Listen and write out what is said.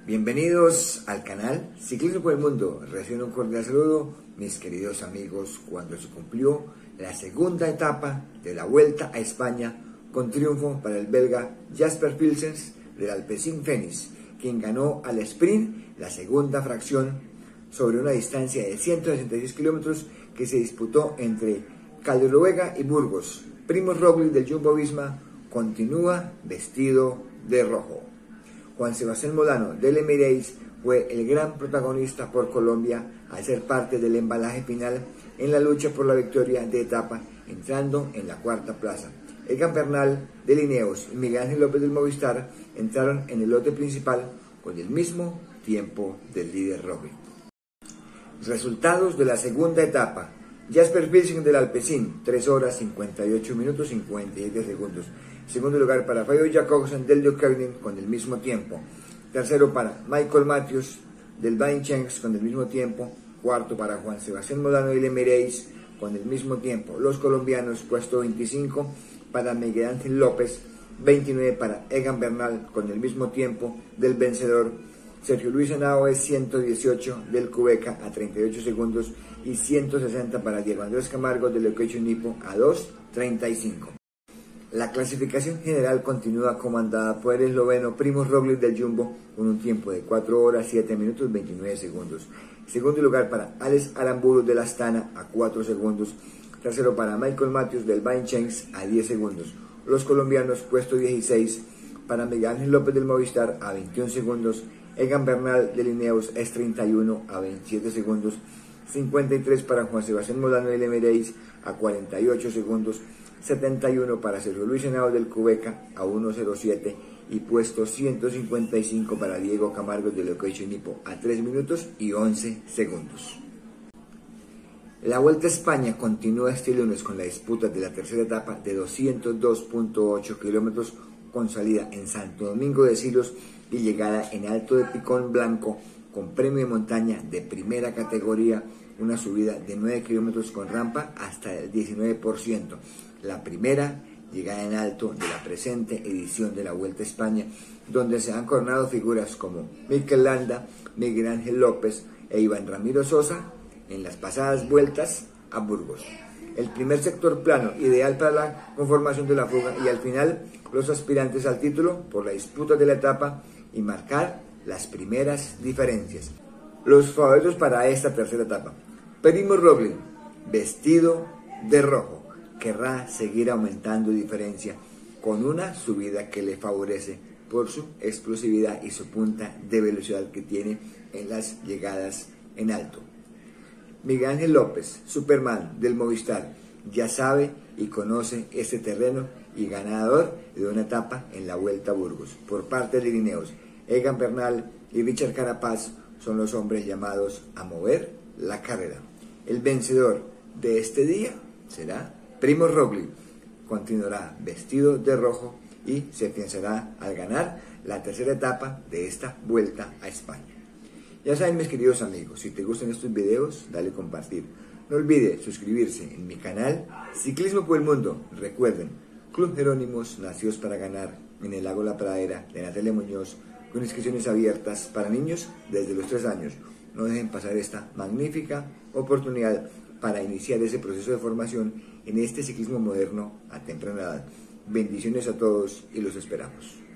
Bienvenidos al canal Ciclismo por el Mundo. Reciban un cordial saludo, mis queridos amigos, cuando se cumplió la segunda etapa de la Vuelta a España con triunfo para el belga Jasper Philipsen del Alpecin-Fenix, quien ganó al sprint la segunda fracción sobre una distancia de 166 kilómetros que se disputó entre Caldroega y Burgos. Primož Roglič del Jumbo-Visma continúa vestido de rojo. Juan Sebastián Molano del Emirates fue el gran protagonista por Colombia al ser parte del embalaje final en la lucha por la victoria de etapa, entrando en la cuarta plaza. Egan Bernal de Ineos y Miguel Ángel López del Movistar entraron en el lote principal con el mismo tiempo del líder Roglič. Resultados de la segunda etapa. Jasper Philipsen del Alpecin, 3 horas 58 minutos 57 segundos. Segundo lugar para Fabio Jakobsen del Deukeunen con el mismo tiempo. Tercero para Michael Matthews del Vincennes con el mismo tiempo. Cuarto para Juan Sebastián Molano del Emirates con el mismo tiempo. Los colombianos, puesto 25 para Miguel Ángel López, 29 para Egan Bernal con el mismo tiempo del vencedor. Sergio Luis Henao es 118 del Quebec a 38 segundos y 160 para Diego Andrés Camargo del Location Nippo a 2:35. La clasificación general continúa comandada por el esloveno Primož Roglič del Jumbo con un tiempo de 4 horas 7 minutos 29 segundos. Segundo lugar para Alex Aramburu del Astana a 4 segundos. Tercero para Michael Matthews del Vincennes a 10 segundos. Los colombianos, puesto 16 para Miguel Ángel López del Movistar a 21 segundos. Egan Bernal del Ineos es 31 a 27 segundos. 53 para Juan Sebastián Molano del Emirates a 48 segundos. 71 para Sergio Luis Henao del Quebec a 1:07 y puesto 155 para Diego Camargo del Location Nippo a 3 minutos y 11 segundos. La Vuelta a España continúa este lunes con la disputa de la tercera etapa de 202.8 kilómetros con salida en Santo Domingo de Silos y llegada en Alto de Picón Blanco con premio de montaña de primera categoría, una subida de 9 kilómetros con rampa hasta el 19%. La primera llegada en alto de la presente edición de la Vuelta a España, donde se han coronado figuras como Mikel Landa, Miguel Ángel López e Iván Ramiro Sosa en las pasadas vueltas a Burgos. El primer sector plano, ideal para la conformación de la fuga, y al final los aspirantes al título por la disputa de la etapa y marcar las primeras diferencias. Los favoritos para esta tercera etapa: Primož Roglič, vestido de rojo, querrá seguir aumentando diferencia con una subida que le favorece por su explosividad y su punta de velocidad que tiene en las llegadas en alto. Miguel Ángel López, Superman del Movistar, ya sabe y conoce este terreno y ganador de una etapa en la Vuelta a Burgos. Por parte de Ineos, Egan Bernal y Richard Carapaz son los hombres llamados a mover la carrera. El vencedor de este día será Primož Roglič. Continuará vestido de rojo y se afianzará al ganar la tercera etapa de esta Vuelta a España. Ya saben, mis queridos amigos, si te gustan estos videos, dale compartir. No olvide suscribirse en mi canal Ciclismo por el Mundo. Recuerden, Club Jerónimos, nacidos para ganar, en el lago La Pradera de Natalia Muñoz, con inscripciones abiertas para niños desde los 3 años. No dejen pasar esta magnífica oportunidad para iniciar ese proceso de formación en este ciclismo moderno a temprana edad. Bendiciones a todos y los esperamos.